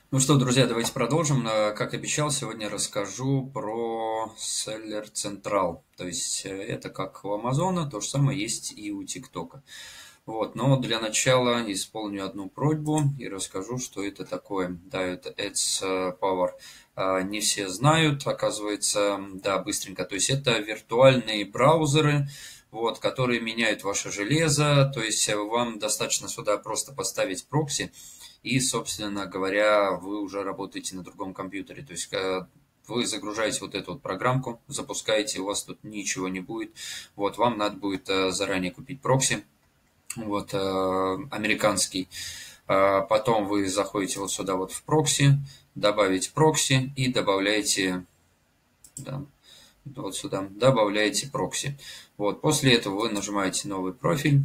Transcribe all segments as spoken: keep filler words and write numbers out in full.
Ну что, друзья, давайте продолжим. Э, Как обещал, сегодня расскажу про Seller Central. То есть э, это как у Амазона, то же самое есть и у ТикТока. Вот, но для начала исполню одну просьбу и расскажу, что это такое. Да, это Ads э, Power. А, Не все знают, оказывается, да, быстренько. То есть это виртуальные браузеры, вот, которые меняют ваше железо. То есть э, вам достаточно сюда просто поставить прокси, и, собственно говоря, вы уже работаете на другом компьютере. То есть э, вы загружаете вот эту вот программку, запускаете, у вас тут ничего не будет. Вот, вам надо будет э, заранее купить прокси, вот, э, американский. А потом вы заходите вот сюда вот в прокси, добавить прокси и добавляете, да, вот сюда, добавляете прокси. Вот, после этого вы нажимаете новый профиль,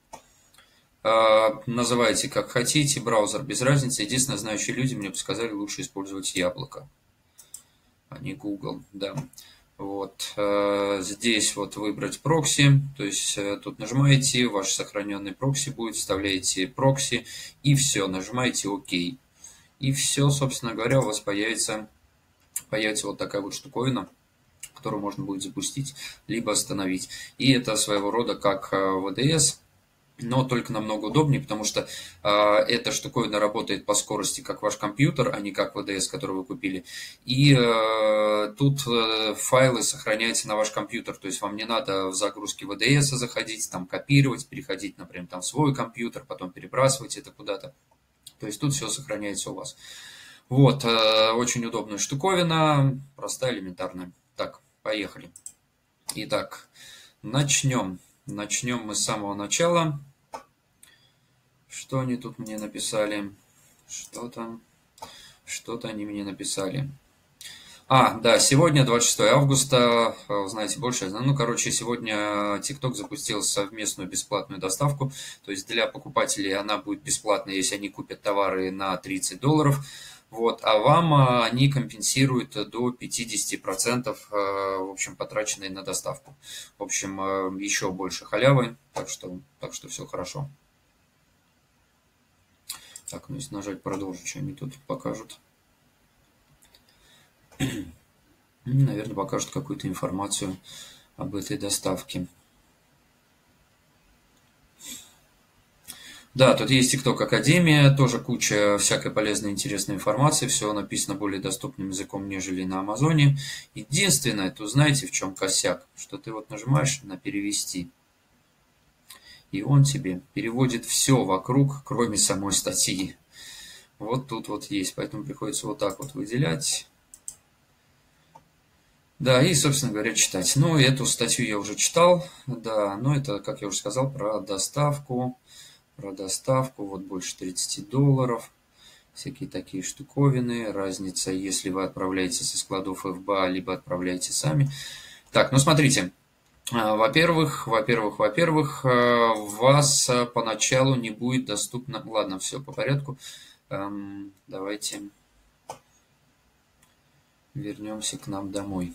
а, называйте как хотите, браузер без разницы. Единственное, знающие люди мне подсказали, лучше использовать яблоко, а не Google, да. Вот, э, здесь вот выбрать прокси, то есть э, тут нажимаете, ваш сохраненный прокси будет, вставляете прокси и все, нажимаете ОК. И все, собственно говоря, у вас появится, появится вот такая вот штуковина, которую можно будет запустить, либо остановить. И это своего рода как вэ дэ эс, но только намного удобнее, потому что э, эта штуковина работает по скорости, как ваш компьютер, а не как вэ дэ эс, который вы купили. И э, тут э, файлы сохраняются на ваш компьютер, то есть вам не надо в загрузке вэ дэ эс заходить, там копировать, переходить, например, там в свой компьютер, потом перебрасывать это куда-то. То есть тут все сохраняется у вас. Вот, э, очень удобная штуковина, простая, элементарная. Так, поехали. Итак, начнем. Начнем мы с самого начала. Что они тут мне написали? Что там? Что-то они мне написали. А, да, сегодня, двадцать шестое августа, знаете больше, я знаю. Ну, короче, сегодня TikTok запустил совместную бесплатную доставку, то есть для покупателей она будет бесплатной, если они купят товары на тридцать долларов, вот, а вам а, они компенсируют до пятидесяти процентов, а, в общем, потраченные на доставку. В общем, а, еще больше халявы, так что, так что все хорошо. Так, ну если нажать продолжить, что они тут покажут. Наверное, покажут какую-то информацию об этой доставке. Да, тут есть TikTok Академия, тоже куча всякой полезной, интересной информации, все написано более доступным языком, нежели на Амазоне. Единственное, тут знаете, в чем косяк, что ты вот нажимаешь на перевести, и он тебе переводит все вокруг, кроме самой статьи. Вот тут вот есть, поэтому приходится вот так вот выделять. Да, и, собственно говоря, читать. Ну, эту статью я уже читал, да, но это, как я уже сказал, про доставку, про доставку, вот больше тридцати долларов, всякие такие штуковины, разница, если вы отправляете со складов эф бэ а, либо отправляете сами. Так, ну смотрите, а, во-первых, во-первых, во-первых, а, у вас а, поначалу не будет доступно, ладно, все по порядку, Эм, давайте вернемся к нам домой.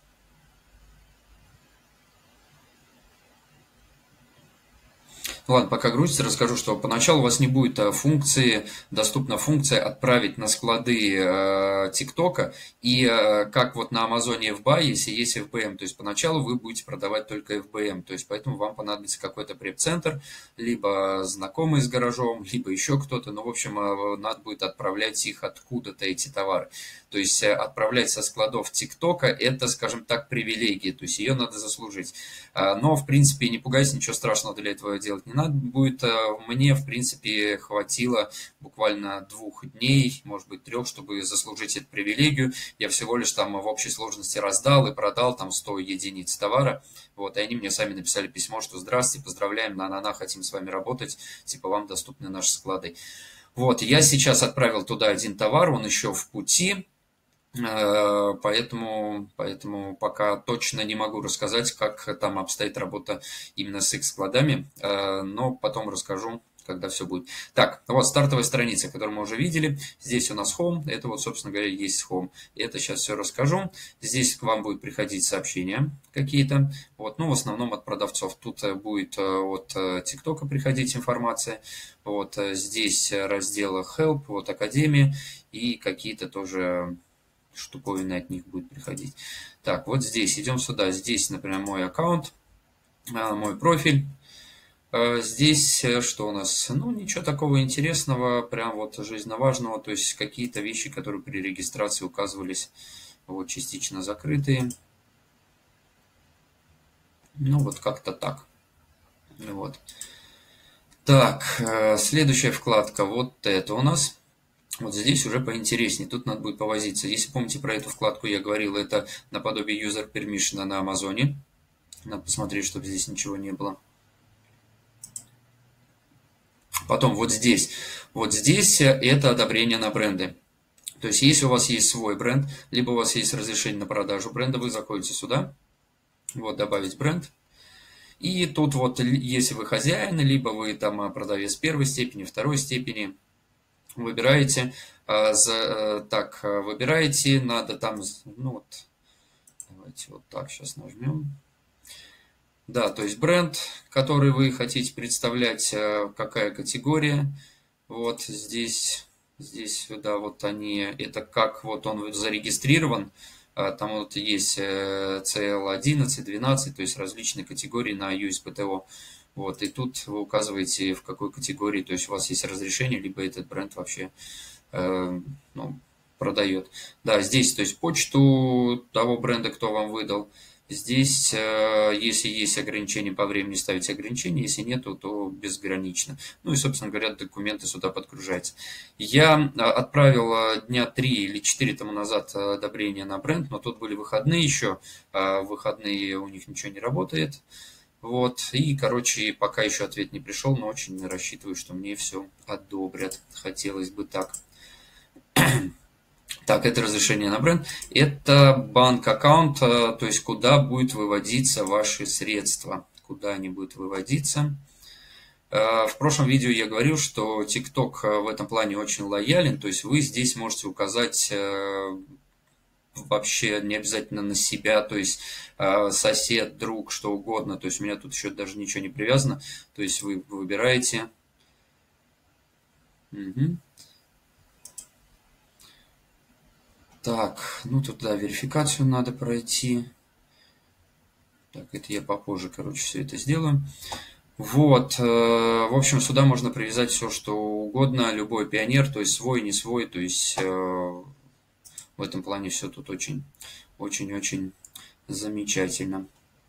Ладно, пока грузится, расскажу, что поначалу у вас не будет э, функции, доступна функция отправить на склады э, ТикТока, и э, как вот на Амазоне эф бэ а, если есть эф бэ эм, то есть поначалу вы будете продавать только эф бэ эм, то есть поэтому вам понадобится какой-то преп-центр, либо знакомый с гаражом, либо еще кто-то, ну, в общем, э, надо будет отправлять их откуда-то, эти товары. То есть э, отправлять со складов ТикТока – это, скажем так, привилегия, то есть ее надо заслужить. А, Но, в принципе, не пугайся, ничего страшного для этого делать не надо будет. А, Мне, в принципе, хватило буквально двух дней, может быть, трех, чтобы заслужить эту привилегию. Я всего лишь там в общей сложности раздал и продал там сто единиц товара. Вот, и они мне сами написали письмо, что здравствуйте, поздравляем, на-на-на, хотим с вами работать, типа вам доступны наши склады. Вот, я сейчас отправил туда один товар, он еще в пути. Э, Поэтому, поэтому пока точно не могу рассказать, как там обстоит работа именно с их складами, э, но потом расскажу, когда все будет. Так, вот стартовая страница, которую мы уже видели. Здесь у нас Home. Это вот, собственно говоря, есть Home. Это сейчас все расскажу. Здесь к вам будут приходить сообщения какие-то. Вот, ну, в основном от продавцов. Тут будет от ТикТока приходить информация. Вот здесь разделы Help, вот Академия. И какие-то тоже штуковины от них будет приходить. Так, вот здесь, идем сюда. Здесь, например, мой аккаунт, мой профиль. Здесь что у нас? Ну, ничего такого интересного, прям вот жизненно важного. То есть какие-то вещи, которые при регистрации указывались, вот частично закрытые. Ну, вот как-то так. Вот. Так, следующая вкладка, вот это у нас. Вот здесь уже поинтереснее, тут надо будет повозиться. Если помните про эту вкладку, я говорил, это наподобие User Permission на Амазоне. Надо посмотреть, чтобы здесь ничего не было. Потом вот здесь. Вот здесь это одобрение на бренды. То есть, если у вас есть свой бренд, либо у вас есть разрешение на продажу бренда, вы заходите сюда. Вот, добавить бренд. И тут вот, если вы хозяин, либо вы там продавец первой степени, второй степени, выбираете. Так, выбираете, надо там, ну вот, давайте вот так сейчас нажмем. Да, то есть бренд, который вы хотите представлять, какая категория. Вот здесь, здесь, да, вот они, это как вот он зарегистрирован. Там вот есть си эл одиннадцать, двенадцать, то есть различные категории на ю эс пи ти о. Вот, и тут вы указываете, в какой категории, то есть у вас есть разрешение, либо этот бренд вообще э, ну, продает. Да, здесь, то есть почту того бренда, кто вам выдал. Здесь, если есть ограничения по времени, ставите ограничения, если нету, то безгранично. Ну и, собственно говоря, документы сюда подгружаются. Я отправил дня три или четыре тому назад одобрение на бренд, но тут были выходные еще, в выходные у них ничего не работает. Вот, и, короче, пока еще ответ не пришел, но очень рассчитываю, что мне все одобрят. Хотелось бы так. Так, это разрешение на бренд. Это банк-аккаунт, то есть куда будут выводиться ваши средства. Куда они будут выводиться. В прошлом видео я говорил, что TikTok в этом плане очень лоялен. То есть вы здесь можете указать вообще не обязательно на себя, то есть сосед, друг, что угодно. То есть у меня тут еще даже ничего не привязано. То есть вы выбираете. Угу. Так, ну тут, да, верификацию надо пройти. Так, это я попозже, короче, все это сделаю. Вот, в общем, сюда можно привязать все, что угодно, любой пионер, то есть свой, не свой, то есть в этом плане все тут очень, очень-очень замечательно.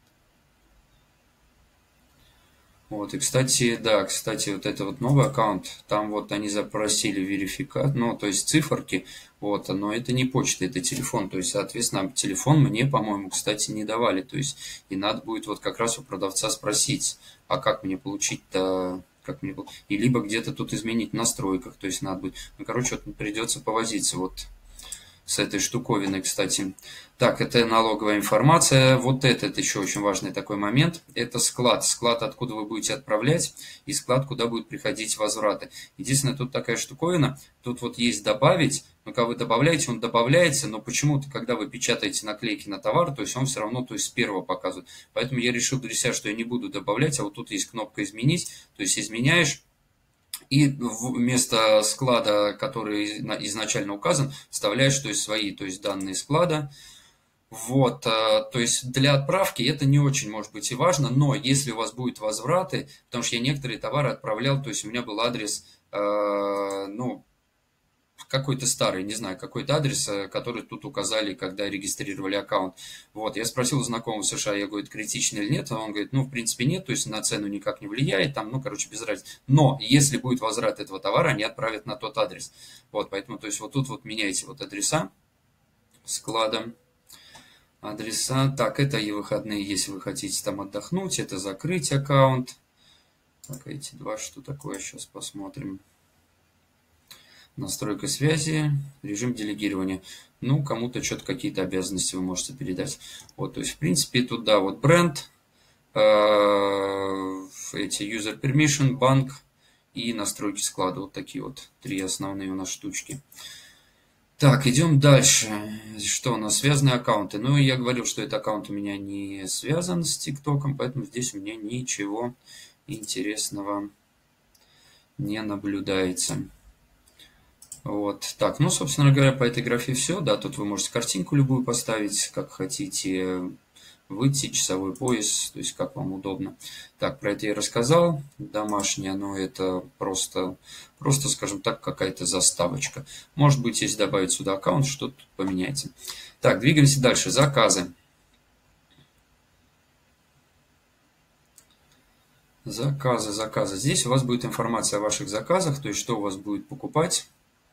Вот, и, кстати, да, кстати, вот это вот новый аккаунт, там вот они запросили верификацию, ну, то есть циферки, вот, но это не почта, это телефон, то есть, соответственно, телефон мне, по-моему, кстати, не давали, то есть, и надо будет вот как раз у продавца спросить, а как мне получить-то, как мне, и либо где-то тут изменить в настройках, то есть, надо будет, ну, короче, вот придется повозиться, вот, с этой штуковиной, кстати. Так, это налоговая информация. Вот это, это еще очень важный такой момент. Это склад. Склад, откуда вы будете отправлять, и склад, куда будут приходить возвраты. Единственное, тут такая штуковина. Тут вот есть добавить. Но когда вы добавляете, он добавляется, но почему-то, когда вы печатаете наклейки на товар, то есть он все равно, то есть с первого показывает. Поэтому я решил для себя, что я не буду добавлять, а вот тут есть кнопка «Изменить». То есть изменяешь. И вместо склада, который изначально указан, вставляешь, то есть свои, то есть данные склада. Вот, то есть для отправки это не очень может быть и важно, но если у вас будут возвраты, потому что я некоторые товары отправлял, то есть у меня был адрес, ну, какой-то старый, не знаю, какой-то адрес, который тут указали, когда регистрировали аккаунт. Вот, я спросил у знакомого в США, я говорю, критично или нет, он говорит, ну, в принципе, нет, то есть на цену никак не влияет, там, ну, короче, без разницы. Но если будет возврат этого товара, они отправят на тот адрес. Вот, поэтому, то есть вот тут вот меняйте вот адреса склада, адреса. Так, это и выходные, если вы хотите там отдохнуть, это закрыть аккаунт. Так, эти два, что такое, сейчас посмотрим. Настройка связи, режим делегирования. Ну, кому-то что-то какие-то обязанности вы можете передать. Вот, то есть, в принципе, тут, да, вот бренд, э, эти user permission, банк и настройки склада. Вот такие вот три основные у нас штучки. Так, идем дальше. Что у нас? Связанные аккаунты. Ну, я говорил, что этот аккаунт у меня не связан с ТикТоком, поэтому здесь у меня ничего интересного не наблюдается. Вот, так, ну, собственно говоря, по этой графе все, да, тут вы можете картинку любую поставить, как хотите, выйти, часовой пояс, то есть как вам удобно. Так, про это я рассказал, домашнее, но это просто, просто, скажем так, какая-то заставочка. Может быть, если добавить сюда аккаунт, что-то поменяется. Так, двигаемся дальше, заказы. Заказы, заказы. Здесь у вас будет информация о ваших заказах, то есть что у вас будет покупать.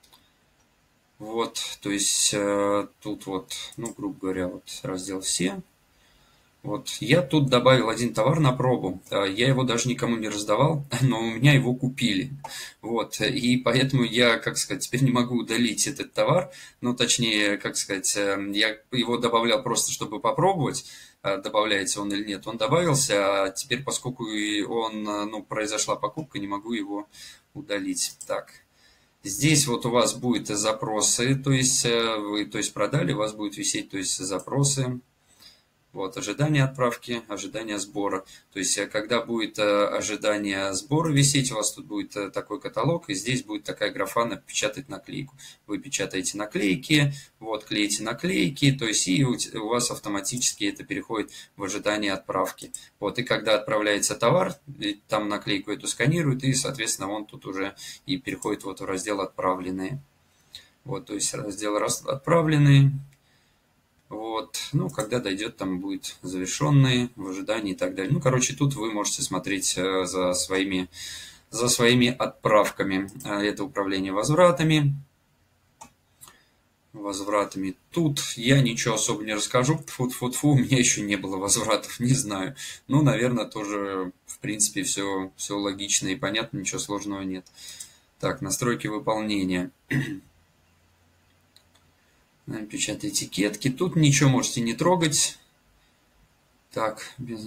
Вот, то есть э, тут вот, ну, грубо говоря, вот раздел «Все». Вот, я тут добавил один товар на пробу. Я его даже никому не раздавал, но у меня его купили. Вот, и поэтому я, как сказать, теперь не могу удалить этот товар. Ну, точнее, как сказать, я его добавлял просто, чтобы попробовать, добавляется он или нет. Он добавился, а теперь, поскольку он, ну, произошла покупка, не могу его удалить. Так. Здесь вот у вас будут запросы, то есть вы, то есть продали, у вас будет висеть, то есть запросы. Вот, ожидание отправки, ожидание сбора. То есть, когда будет ожидание сбора висеть, у вас тут будет такой каталог, и здесь будет такая графа «Напечатать наклейку». Вы печатаете наклейки, вот, клеите наклейки, то есть, и у вас автоматически это переходит в ожидание отправки. Вот, и когда отправляется товар, там наклейку эту сканируют, и, соответственно, он тут уже и переходит вот в раздел «Отправленные». Вот, то есть, раздел «Отправленные». Вот, ну, когда дойдет, там будет завершенные, в ожидании и так далее. Ну, короче, тут вы можете смотреть за своими, за своими отправками. Это управление возвратами. Возвратами. Тут я ничего особо не расскажу. Тьфу-тьфу-тьфу, у меня еще не было возвратов, не знаю. Ну, наверное, тоже, в принципе, все, все логично и понятно, ничего сложного нет. Так, настройки выполнения. Печатать этикетки. Тут ничего можете не трогать. Так, без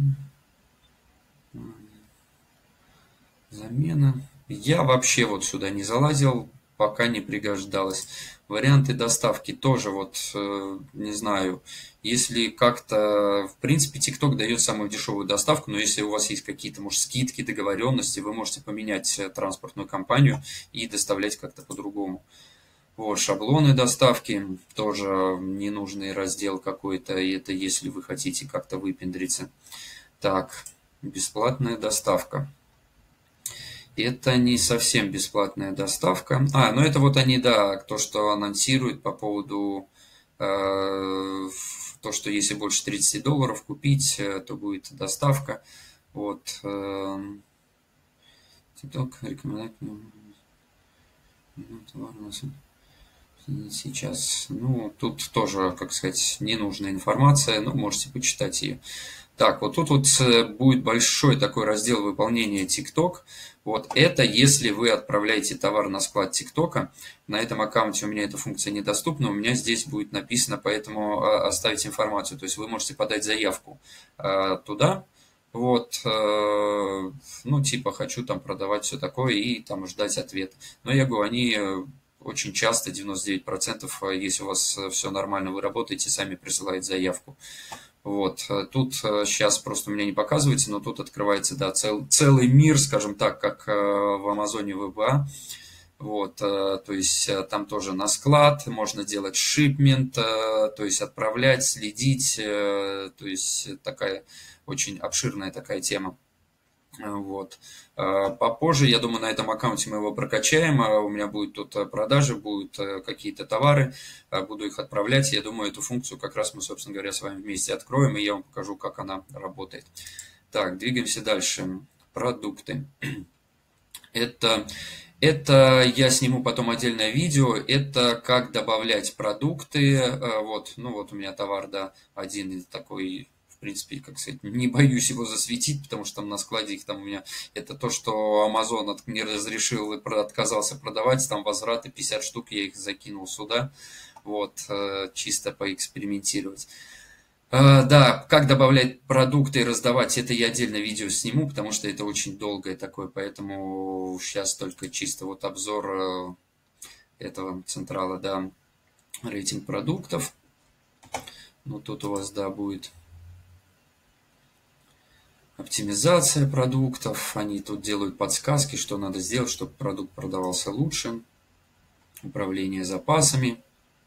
замена. Я вообще вот сюда не залазил, пока не пригождалось. Варианты доставки тоже вот, не знаю, если как-то, в принципе, TikTok дает самую дешевую доставку, но если у вас есть какие-то, может, скидки, договоренности, вы можете поменять транспортную компанию и доставлять как-то по-другому. Вот, шаблоны доставки, тоже ненужный раздел какой-то, и это если вы хотите как-то выпендриться. Так, бесплатная доставка. Это не совсем бесплатная доставка. А, ну это вот они, да, то, что анонсируют по поводу, э, то, что если больше тридцати долларов купить, то будет доставка. Вот. Э, TikTok рекомендует сейчас, ну, тут тоже, как сказать, ненужная информация, но можете почитать ее. Так, вот тут вот будет большой такой раздел выполнения TikTok. Вот это если вы отправляете товар на склад TikTok. На этом аккаунте у меня эта функция недоступна, у меня здесь будет написано, поэтому оставить информацию. То есть вы можете подать заявку туда. Вот, ну, типа, хочу там продавать все такое и там ждать ответ. Но я говорю, они очень часто, девяносто девять процентов, если у вас все нормально, вы работаете, сами присылают заявку. Вот, тут сейчас просто у меня не показывается, но тут открывается, да, цел, целый мир, скажем так, как в Амазоне вэ бэ а. Вот, то есть там тоже на склад, можно делать шипмент, то есть отправлять, следить, то есть такая очень обширная такая тема. Вот. Попозже, я думаю, на этом аккаунте мы его прокачаем. У меня будут тут продажи, будут какие-то товары, буду их отправлять. Я думаю, эту функцию как раз мы, собственно говоря, с вами вместе откроем, и я вам покажу, как она работает. Так, двигаемся дальше. Продукты. Это, это я сниму потом отдельное видео. Это как добавлять продукты. Вот, ну вот у меня товар, да, один такой. В принципе, как сказать, не боюсь его засветить, потому что там на складе их там у меня, это то, что Amazon не разрешил и отказался продавать, там возвраты пятьдесят штук, я их закинул сюда, вот, чисто поэкспериментировать. А, да, как добавлять продукты и раздавать, это я отдельно видео сниму, потому что это очень долгое такое, поэтому сейчас только чисто вот обзор э, этого централа, да, рейтинг продуктов. Ну, тут у вас, да, будет оптимизация продуктов, они тут делают подсказки, что надо сделать, чтобы продукт продавался лучше, управление запасами.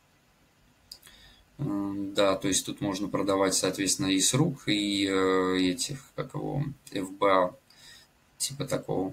Да, то есть тут можно продавать, соответственно, и с рук, и э, этих, как его, эф би эй, типа такого.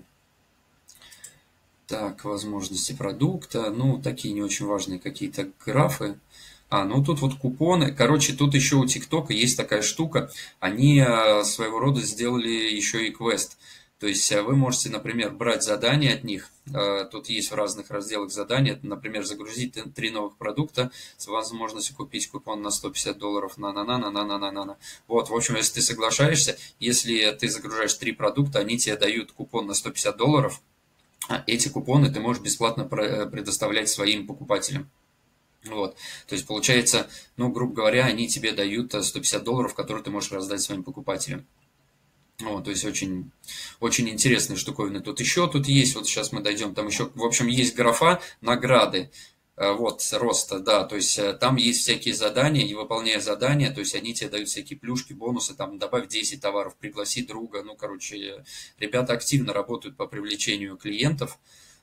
Так, возможности продукта, ну, такие не очень важные какие-то графы. А, ну тут вот купоны. Короче, тут еще у ТикТока есть такая штука. Они э, своего рода сделали еще и квест. То есть э, вы можете, например, брать задания от них. Э, Тут есть в разных разделах задания. Например, загрузить т- три новых продукта с возможностью купить купон на сто пятьдесят долларов на на на на на на на на на Вот, в общем, если ты соглашаешься, если ты загружаешь три продукта, они тебе дают купон на сто пятьдесят долларов. А Эти купоны ты можешь бесплатно про- предоставлять своим покупателям. Вот. То есть получается, ну, грубо говоря, они тебе дают э, сто пятьдесят долларов, которые ты можешь раздать своим покупателям. Вот, то есть очень, очень интересные штуковины. Тут еще тут есть, вот сейчас мы дойдем, там еще, в общем, есть графа награды. Э, Вот, роста, да, то есть э, там есть всякие задания, и выполняя задания, то есть они тебе дают всякие плюшки, бонусы, там, добавь десять товаров, пригласи друга, ну, короче, э, ребята активно работают по привлечению клиентов,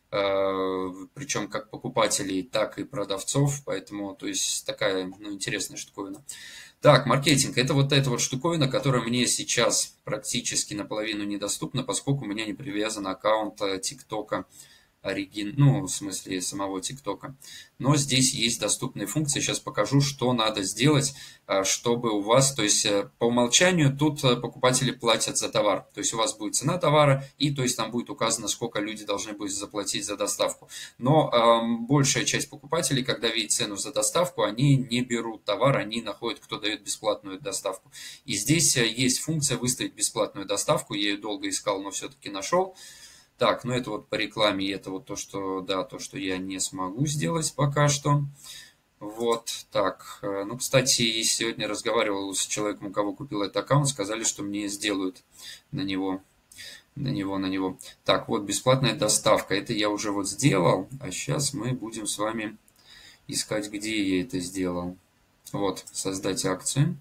э, причем как покупателей, так и продавцов, поэтому, то есть, такая, ну, интересная штуковина. Так, маркетинг– это вот эта вот штуковина, которая мне сейчас практически наполовину недоступна, поскольку у меня не привязан аккаунт э, ТикТока оригин, ну, в смысле самого ТикТока. Но здесь есть доступные функции. Сейчас покажу, что надо сделать, а, чтобы у вас, то есть э, по умолчанию тут э, покупатели платят за товар. То есть у вас будет цена товара, и то есть там будет указано, сколько люди должны будут заплатить за доставку. Но э, большая часть покупателей, когда видят цену за доставку, они не берут товар, они находят, кто дает бесплатную доставку. И здесь э, есть функция выставить бесплатную доставку. Я ее долго искал, но все-таки нашел. Так, ну это вот по рекламе, и это вот то, что, да, то, что я не смогу сделать пока что. Вот, так, э, ну, кстати, я сегодня разговаривал с человеком, у кого купил этот аккаунт, сказали, что мне сделают на него, на него, на него. Так, вот, бесплатная доставка, это я уже вот сделал, а сейчас мы будем с вами искать, где я это сделал. Вот, создать акцию.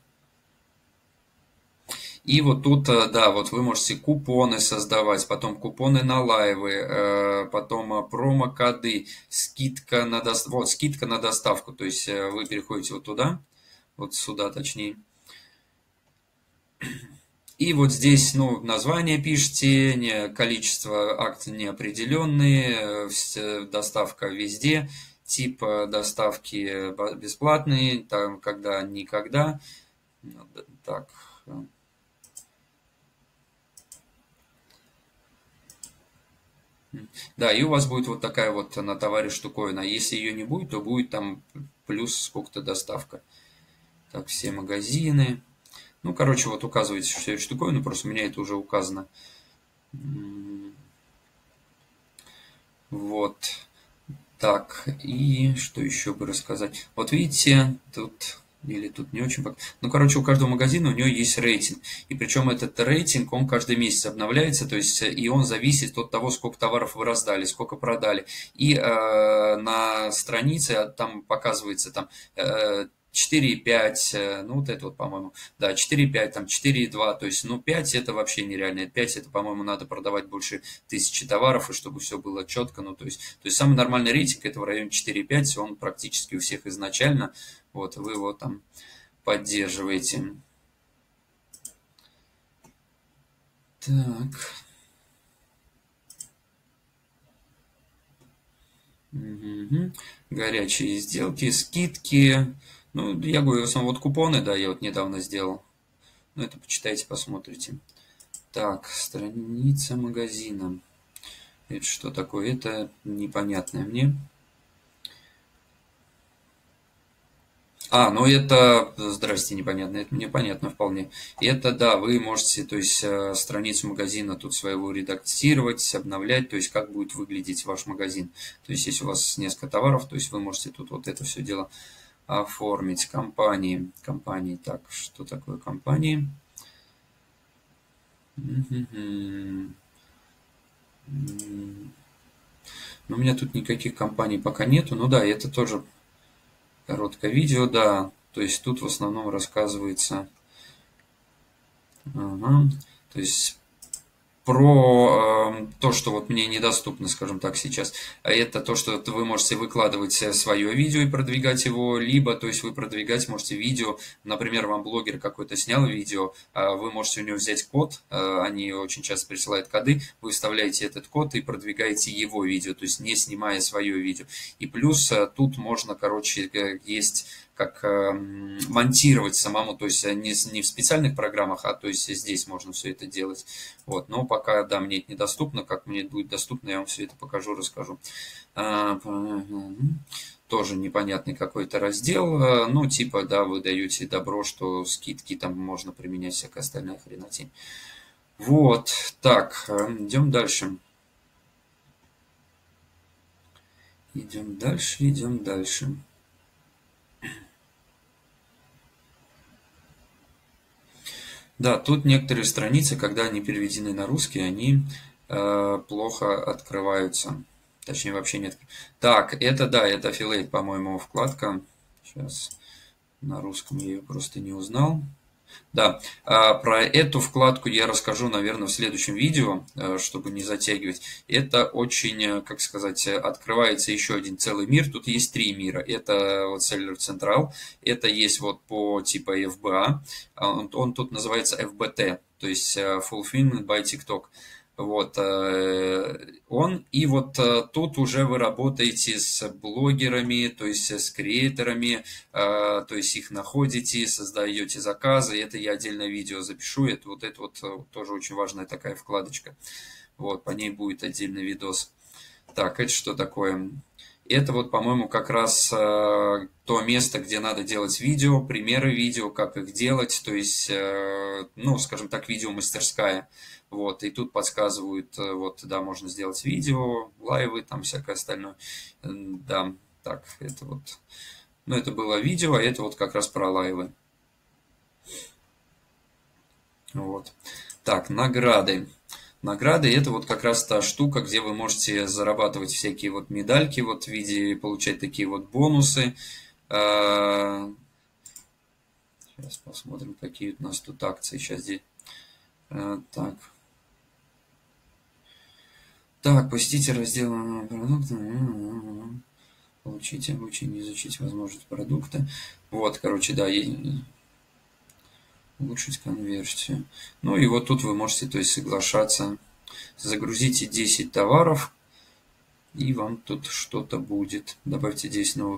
И вот тут, э, да, вот вы можете купоны создавать, потом купоны на лайвы, э, потом э, промокоды, скидка на, дос- вот, скидка на доставку. То есть э, вы переходите вот туда, вот сюда точнее. И вот здесь, ну, название пишите, не, количество акций неопределенные, э, доставка везде, тип э, доставки бесплатный, там, когда, никогда. Ну, так, да, и у вас будет вот такая вот на товаре штуковина. Если ее не будет, то будет там плюс сколько-то доставка. Так, все магазины. Ну, короче, вот указываете всю эту штуковину, просто у меня это уже указано. Вот. Так, и что еще бы рассказать? Вот видите, тут или тут не очень... Ну, короче, у каждого магазина у него есть рейтинг. И причем этот рейтинг, он каждый месяц обновляется, то есть и он зависит от того, сколько товаров вы раздали, сколько продали. И э, на странице там показывается там э, четыре и пять, ну вот это вот, по-моему, да, четыре и пять, там четыре и два, то есть, ну, пять это вообще нереально, пять это, по-моему, надо продавать больше тысячи товаров, и чтобы все было четко, ну, то есть, то есть самый нормальный рейтинг это в районе четыре и пять, он практически у всех изначально, вот, вы его там поддерживаете. Так. Угу. Горячие сделки, скидки. Ну, я говорю, в основном вот купоны, да, я вот недавно сделал. Ну, это почитайте, посмотрите. Так, страница магазина. Это что такое? Это непонятное мне. А, ну это, здрасте, непонятно, это мне понятно вполне. Это, да, вы можете, то есть, э, страницу магазина тут своего редактировать, обновлять, то есть, как будет выглядеть ваш магазин. То есть, если у вас несколько товаров, то есть, вы можете тут вот это все дело Оформить компании. Компании. Так, что такое компании? Ну, у меня тут никаких компаний пока нету. Ну да, это тоже короткое видео, да. То есть тут в основном рассказывается, ага, то есть про э, то, что вот мне недоступно, скажем так, сейчас. А это то, что вы можете выкладывать свое видео и продвигать его, либо, то есть вы продвигать можете видео, например, вам блогер какой-то снял видео, а вы можете у него взять код, э, они очень часто присылают коды, вы вставляете этот код и продвигаете его видео, то есть не снимая свое видео. И плюс э, тут можно, короче, э, есть как э, монтировать самому, то есть не, не в специальных программах, а то есть здесь можно все это делать. Вот, но пока, да, мне это недоступно, как мне будет доступно, я вам все это покажу, расскажу. А, тоже непонятный какой-то раздел, ну, типа, да, вы даете добро, что скидки там можно применять, всякая остальная хренотень. Вот, так, идем дальше. Идем дальше, идем дальше. Да, тут некоторые страницы, когда они переведены на русский, они э, плохо открываются. Точнее, вообще нет. Так, это да, это Affiliate, по-моему, вкладка. Сейчас на русском я ее просто не узнал. Да, про эту вкладку я расскажу, наверное, в следующем видео, чтобы не затягивать. Это очень, как сказать, открывается еще один целый мир. Тут есть три мира. Это вот Seller Central, это есть вот по типа эф би эй, он, он тут называется эф би ти, то есть Fulfillment by TikTok. Вот он, и вот тут уже вы работаете с блогерами, то есть с креаторами, то есть их находите, создаете заказы. Это я отдельное видео запишу, это вот это вот тоже очень важная такая вкладочка. Вот, по ней будет отдельный видос. Так, это что такое? Это вот, по-моему, как раз э, то место, где надо делать видео, примеры видео, как их делать, то есть, э, ну, скажем так, видеомастерская. Вот, и тут подсказывают, э, вот, да, можно сделать видео, лайвы, там всякое остальное. Э, да, так, это вот, ну, это было видео, а это вот как раз про лайвы. Вот. Так, награды. Награды это вот как раз та штука, где вы можете зарабатывать всякие вот медальки вот в виде, получать такие вот бонусы. Сейчас посмотрим, какие у нас тут акции сейчас здесь. Так. Так, посетите раздел продукты. Получите, обучение, изучить возможность продукта. Вот, короче, да, улучшить конверсию. Ну и вот тут вы можете, то есть, соглашаться. Загрузите десять товаров, и вам тут что-то будет. Добавьте десять новых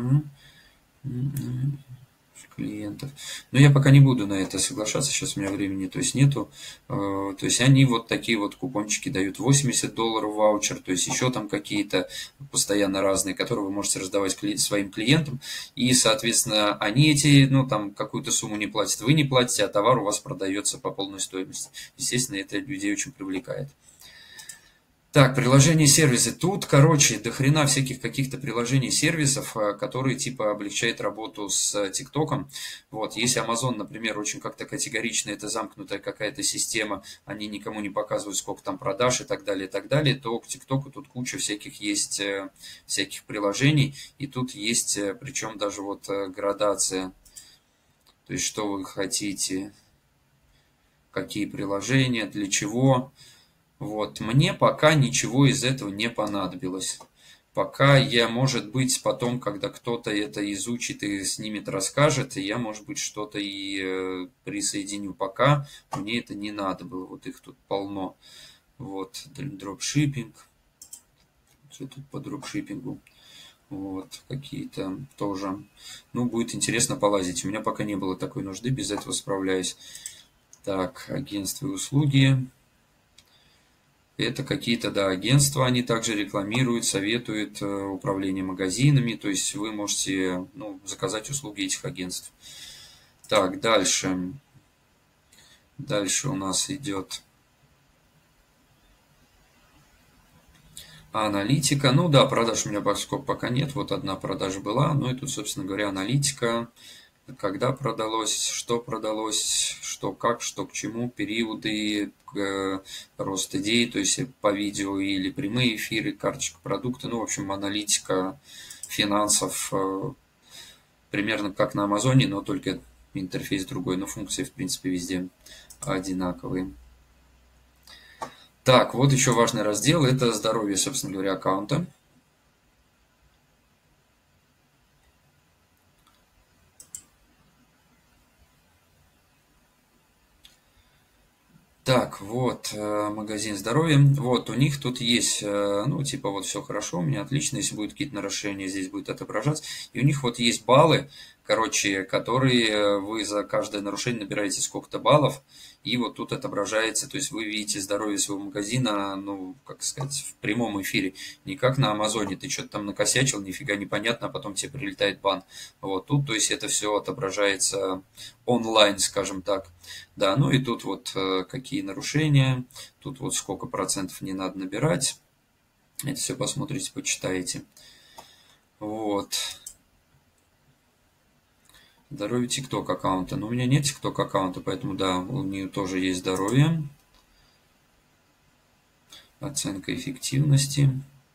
клиентов. Но я пока не буду на это соглашаться, сейчас у меня времени то есть нету. То есть они вот такие вот купончики дают, восемьдесят долларов ваучер, то есть еще там какие-то постоянно разные, которые вы можете раздавать своим клиентам. И, соответственно, они эти, ну, там, какую-то сумму не платят, вы не платите, а товар у вас продается по полной стоимости. Естественно, это людей очень привлекает. Так, приложения, сервисы. Тут, короче, до хрена всяких каких-то приложений, сервисов, которые типа облегчают работу с ТикТоком. Вот, если Amazon, например, очень как-то категорично, это замкнутая какая-то система, они никому не показывают, сколько там продаж и так далее, и так далее, то к ТикТоку тут куча всяких есть, всяких приложений, и тут есть, причем даже вот градация, то есть что вы хотите, какие приложения, для чего. Вот, мне пока ничего из этого не понадобилось. Пока я, может быть, потом, когда кто-то это изучит и снимет, расскажет, я, может быть, что-то и э, присоединю. Пока мне это не надо было. Вот их тут полно. Вот, дропшиппинг. Что тут по дропшиппингу? Вот, какие-то тоже. Ну, будет интересно полазить. У меня пока не было такой нужды, без этого справляюсь. Так, агентство и услуги. Это какие-то, да, агентства, они также рекламируют, советуют э, управление магазинами, то есть вы можете, ну, заказать услуги этих агентств. Так, дальше. Дальше у нас идет Аналитика, ну да, продаж у меня поскольку пока нет, вот одна продажа была, ну и тут, собственно говоря, аналитика, когда продалось, что продалось, что как, что к чему, периоды, э, рост идей, то есть по видео или прямые эфиры, карточка продукта, ну, в общем, аналитика финансов, э, примерно как на Амазоне, но только интерфейс другой, но функции, в принципе, везде одинаковые. Так, вот еще важный раздел, это здоровье, собственно говоря, аккаунта. Так, вот, э, магазин здоровья. Вот, у них тут есть, э, ну, типа, вот все хорошо, у меня отлично, если будут какие-то нарушения, здесь будет отображаться. И у них вот есть баллы, короче, которые э, вы за каждое нарушение набираете сколько-то баллов, и вот тут отображается, то есть вы видите здоровье своего магазина, ну, как сказать, в прямом эфире. Не как на Амазоне, ты что-то там накосячил, нифига непонятно, а потом тебе прилетает бан. Вот тут, то есть это все отображается онлайн, скажем так. Да, ну и тут вот э, какие нарушения, тут вот сколько процентов не надо набирать. Это все посмотрите, почитаете. Вот. Здоровье TikTok аккаунта. Но у меня нет TikTok аккаунта, поэтому да, у нее тоже есть здоровье. Оценка эффективности.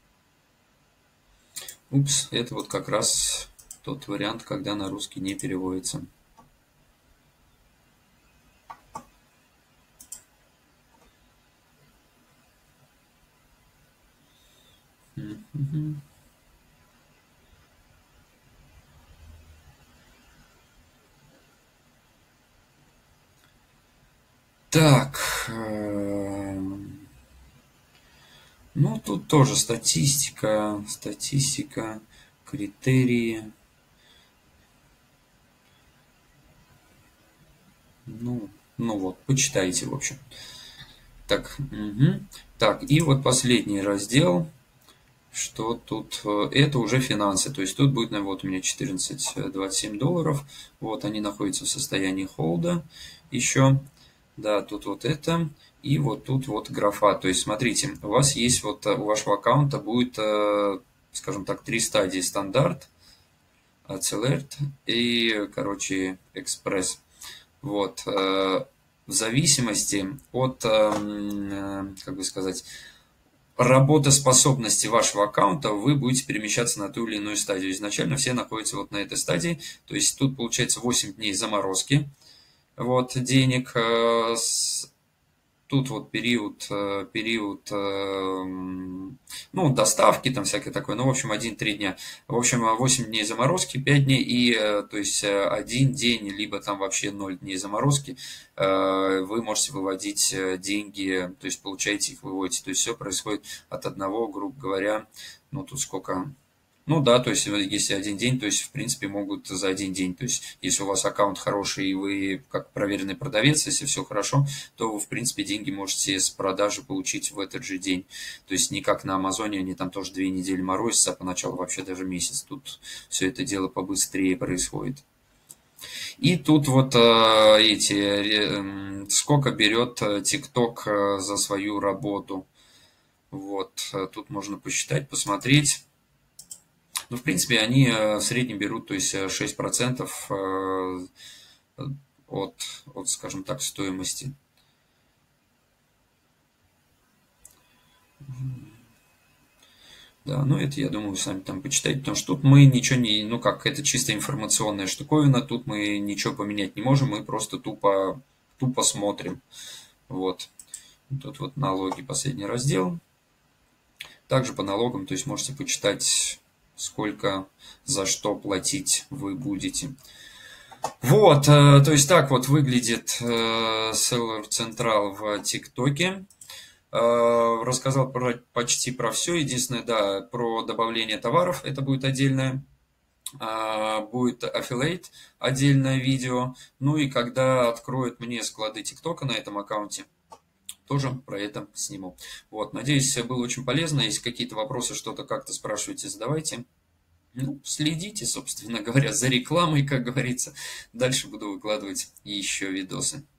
Упс, это вот как раз тот вариант, когда на русский не переводится. Mm-hmm. Так, ну тут тоже статистика, статистика, критерии. Ну, ну вот, почитайте, в общем. Так, угу. Так, и вот последний раздел, что тут, это уже финансы, то есть тут будет, ну, вот у меня четырнадцать двадцать семь долларов, вот они находятся в состоянии холда еще, да, тут вот это, и вот тут вот графа, то есть смотрите, у вас есть вот, у вашего аккаунта будет, скажем так, три стадии: стандарт, Accelert и, короче, экспресс. Вот, в зависимости от, как бы сказать, работоспособности вашего аккаунта, вы будете перемещаться на ту или иную стадию. Изначально все находятся вот на этой стадии, то есть тут получается восемь дней заморозки, вот, денег, тут вот период, период, ну, доставки, там всякое такое, ну, в общем, один-три дня. В общем, восемь дней заморозки, пять дней, и, то есть, один день, либо там вообще ноль дней заморозки, вы можете выводить деньги, то есть, получаете их, выводите. То есть, все происходит от одного, грубо говоря, ну, тут сколько... Ну да, то есть, если один день, то есть, в принципе, могут за один день. То есть, если у вас аккаунт хороший, и вы как проверенный продавец, если все хорошо, то вы, в принципе, деньги можете с продажи получить в этот же день. То есть, не как на Амазоне, они там тоже две недели морозятся, а поначалу вообще даже месяц. Тут все это дело побыстрее происходит. И тут вот э, эти, э, сколько берет TikTok э, за свою работу. Вот, тут можно посчитать, посмотреть. Ну, в принципе, они в среднем берут, то есть шесть процентов от, от, скажем так, стоимости. Да, ну это, я думаю, вы сами там почитаете, потому что тут мы ничего не, ну как, это чисто информационная штуковина, тут мы ничего поменять не можем, мы просто тупо, тупо смотрим. Вот. Тут вот налоги, последний раздел. Также по налогам, то есть можете почитать, сколько за что платить вы будете. Вот, то есть так вот выглядит Seller Central в ТикТоке. Рассказал про, почти про все. Единственное, да, про добавление товаров, это будет отдельное. Будет affiliate, отдельное видео. Ну и когда откроют мне склады ТикТока на этом аккаунте, тоже про это сниму. Вот, надеюсь, было очень полезно. Если какие-то вопросы, что-то как-то спрашиваете, задавайте. Ну, следите, собственно говоря, за рекламой, как говорится. Дальше буду выкладывать еще видосы.